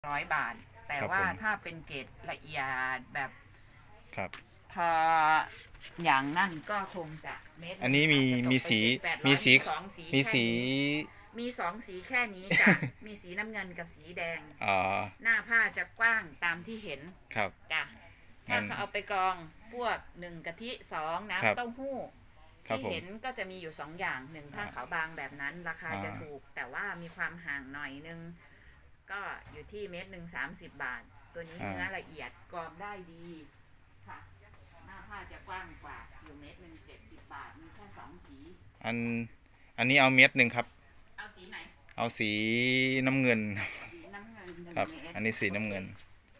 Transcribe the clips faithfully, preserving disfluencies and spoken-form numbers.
ร้อยบาทแต่ว่าถ้าเป็นเกรดละเอียดแบบครับพออย่างนั่นก็คงจะเม็ดอันนี้มีมีสีมีสีสองสีมีสีมีสองสีแค่นี้จ้ะมีสีน้ำเงินกับสีแดงอ๋อหน้าผ้าจะกว้างตามที่เห็นครับจ้ะถ้าเขาเอาไปกรองพวกหนึ่งกะทิสองน้ำเต้าหู้ที่เห็นก็จะมีอยู่สองอย่างหนึ่งผ้าขาวบางแบบนั้นราคาจะถูกแต่ว่ามีความห่างหน่อยนึงก็อยู่ที่เม็ดหนึ่งสามสิบบาทตัวนี้เนื้อละเอียดกรองได้ดีค่ะหน้าผ้าจะกว้างกว่าอยู่เม็ดหนึ่งเจ็ดสิบบาทมีแค่สองสีอันอันนี้เอาเม็ดหนึ่งครับเอาสีไหนเอาสีน้ำเงินสีน้ำเงินครับอันนี้สีน้ำเงิน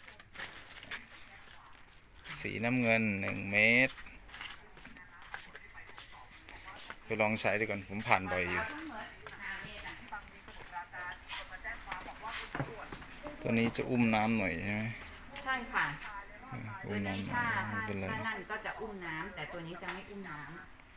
สีน้ำเงินหนึ่งเม็ดไปลองใช้ดูก่อนผมผ่านบ่อยอยู่ตัวนี้จะอุ้มน้ำหน่อยใช่ไหมใช่ค่ะอุ้มน้ำถ้าไม่เป็นไรนั่นก็จะอุ้มน้ำแต่ตัวนี้จะไม่อุ้มน้ำ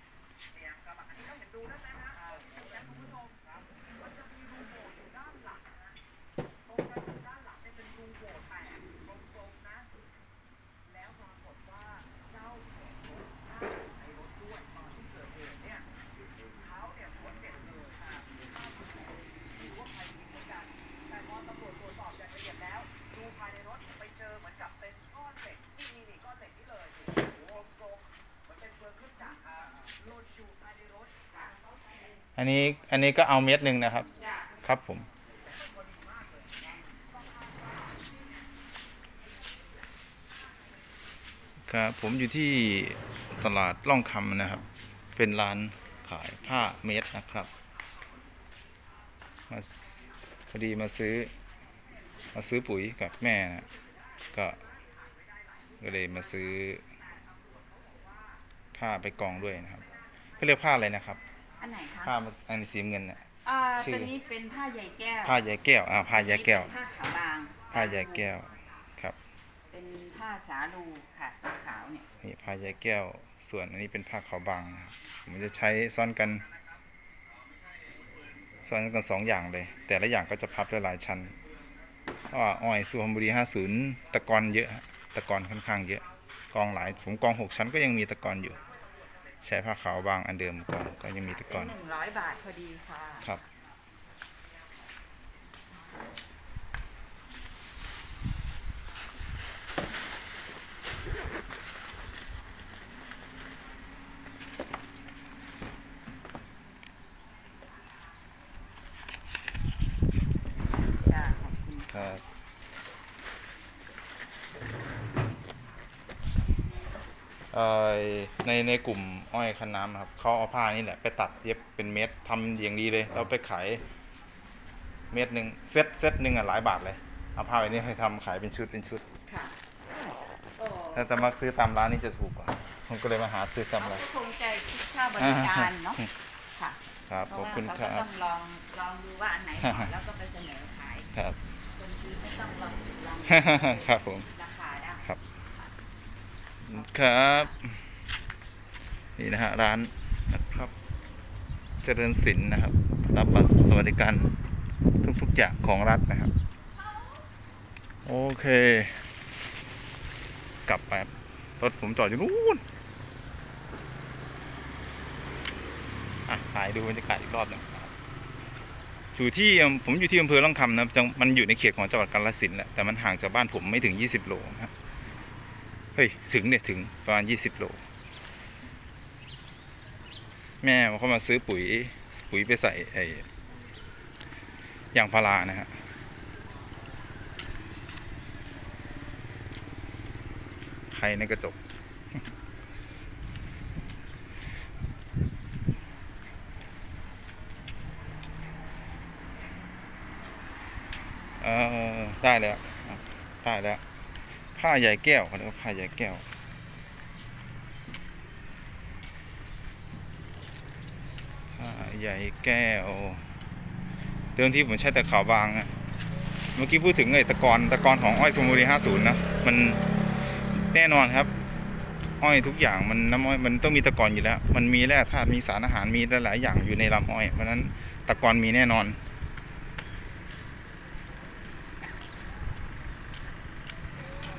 อันนี้อันนี้ก็เอาเม็ดหนึ่งนะครับครับผมครับผมอยู่ที่ตลาดร่องคำนะครับเป็นร้านขายผ้าเม็ดนะครับมาพอดีมาซื้อมาซื้อปุ๋ยกับแม่นะก็ก็เลยมาซื้อผ้าไปกองด้วยนะครับเขาเรียกผ้าอะไรนะครับอันไหนคะผ้าอันนี้สีเงินน่ะอ่าตัวนี้เป็นผ้าใยแก้วผ้าใยแก้วอ่าผ้าใยแก้วผ้าขาวบางผ้าใยแก้วครับเป็นผ้าสาลูค่ะผ้าขาวเนี่ยนี่ผ้าใยแก้วส่วนอันนี้เป็นผ้าขาวบางผมจะใช้ซ้อนกันซ้อนกันสองอย่างเลยแต่ละอย่างก็จะพับได้หลายชั้นเพราะว่าอ้อยสุพรรณบุรีห้าสิบตะกอนเยอะตะกอนค่อนข้างเยอะกองหลายผมกองหกชั้นก็ยังมีตะกอนอยู่ใช้ผ้าขาวบางอันเดิมกองก็ยังมีตะกอนหนึ่งร้อยบาทพอดีค่ะครับจ้าขอบคุณครับในในกลุ่มอ้อยคันน้ำครับเขาเอาผ้านี่แหละไปตัดเย็บเป็นเม็ดทำอย่างดีเลยเราไปขายเม็ดหนึ่งเซตเซตหนึ่งอ่ะหลายบาทเลยเอาผ้าไปนี่ให้ทำขายเป็นชุดเป็นชุดค่ะถ้าจะมักซื้อตามร้านนี่จะถูกกว่าผมก็เลยมาหาซื้อตามร้านคงใจคิดค่าบริการเนาะค่ะครับขอบคุณครับต้องลองลองดูว่าอันไหนเหมาะแล้วก็ไปเสนอขายครับคนซื้อไม่ต้องลองลองครับผมราคาได้ครับครับนี่นะฮะร้านนะครับเจริญศิลป์นะครับรับบัตรสวัสดิการทุกๆอย่างของรัฐนะครับโอเคกลับไปรถผมจอดอยู่นู้นอ่ะถ่ายดูบรรยากาศอีกรอบหนึ่งอยู่ที่ผมอยู่ที่อำเภอร่องคำนะจังมันอยู่ในเขตของจังหวัดกาฬสินธุ์แหละแต่มันห่างจากบ้านผมไม่ถึงยี่สิบโลนะครับเฮ้ยถึงเนี่ยถึงประมาณยี่สิบโลแม่เขามาซื้อปุ๋ยปุ๋ยไปใส่ไอ้ยางพารานะฮะใครในกระจกเออได้แล้วได้แล้วผ้าใยแก้วเขาเรียกว่าผ้าใยแก้วผ้าใยแก้วเดิมที่ผมใช้แต่ขาวบางอะเมื่อกี้พูดถึงไอ้ตะกอนตะกอนของอ้อยสุพรรณบุรีห้าสิบนะมันแน่นอนครับ อ้อยทุกอย่างมันน้ำอ้อยมันต้องมีตะกอนอยู่แล้วมันมีแร่ธาตุมีสารอาหารมีหลายๆอย่างอยู่ในลำอ้อยเพราะนั้นตะกอนมีแน่นอน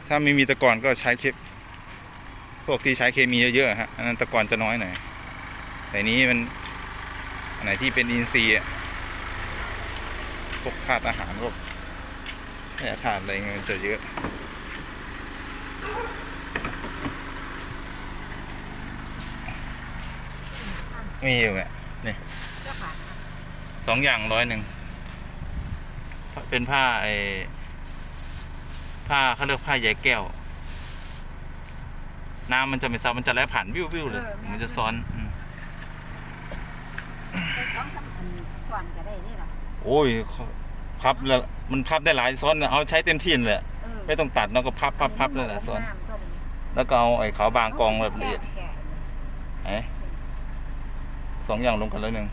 ถ้าไม่มีตะกอนก็ใช้เคพวกที่ใช้เคมีเยอะๆฮะอันนั้นตะกอนจะน้อยหน่อยแต่นี้มันอันไหนที่เป็นอินทรีย์พวกธาตุอาหารพวกแร่ธาตุอะไรเงี้ยจะเยอะมีอยู่แหละนี่สองอย่างร้อยหนึ่งเป็นผ้าไอผ้าเขาเรียกผ้าใยแก้วน้ำมันจะไม่ซับมันจะไหลผ่านวิววิวเลยมันจะซ้อนโอ้ยพับแล้วมันพับได้หลายซ้อนเอาใช้เต็มที่เลยไม่ต้องตัดแล้วก็พับพับพับเลยนะซ้อนแล้วก็เอาไอ้ขาวบางกองแบบละเอียดไอ้สองอย่างลงกันแล้วหนึ่ง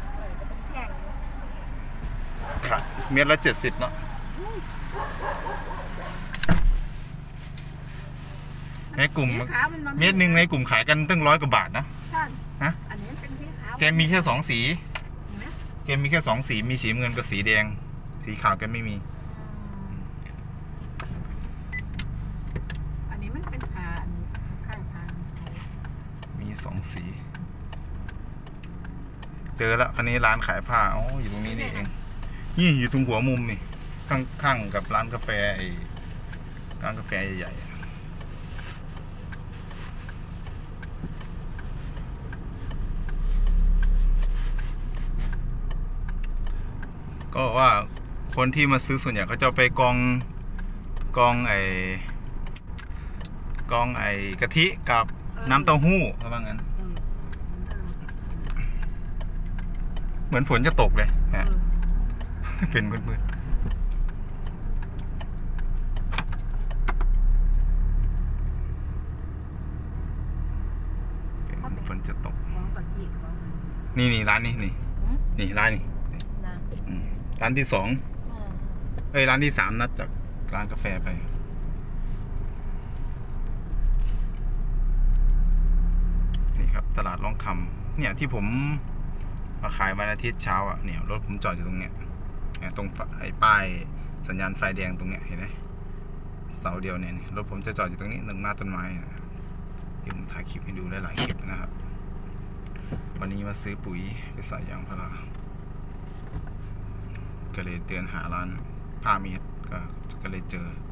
เมตรละเจ็ดสิบเนาะในกลุ่มเม็ดหนึ่งในกลุ่มขายกันตั้งร้อยกว่าบาทนะฮะแกมีแค่สองสีแกมีแค่สองสีมีสีเงินกับสีแดงสีขาวแกไม่มีอันนี้มันเป็นผ้าค่ายผ้ามีสองสีเจอแล้วคันนี้ร้านขายผ้าอ๋ออยู่ตรงนี้นี่เองนี่อยู่ตรงหัวมุมนี่ข้างๆกับร้านกาแฟไอ้ร้านกาแฟใหญ่ก็ว่าคนที่มาซื้อส่วนใหญ่เขาจะไปกองกองไอกองไอกะทิกับน้ำเต้าหู้เขาว่างั้นเหมือนฝนจะตกเลยฮะเป็นมืดๆเป็นฝนจะตกนี่นี่ร้านนี้นี่นี่ร้านนี้ร้านที่สองเอ้ยร้านที่สามนัดจากร้านกาแฟไปนี่ครับตลาดร่องคำเนี่ยที่ผมมาขายวันอาทิตย์เช้าอ่ะเนี่ยรถผมจอดอยู่ตรงเนี้ยตรงไอ้ป้ายสัญญาณไฟแดงตรงเนี้ยเห็นไหมเสาเดียวเนี่ยรถผมจะจอดอยู่ตรงนี้หนึ่งหน้าต้นไม้เดี๋ยวผมถ่ายคลิปให้ดูได้หลายคลิปนะครับวันนี้มาซื้อปุ๋ยไปใส่ยางพาราก็เลยเดินหาร้านผ้าเมตรก็ก็เลยเจอ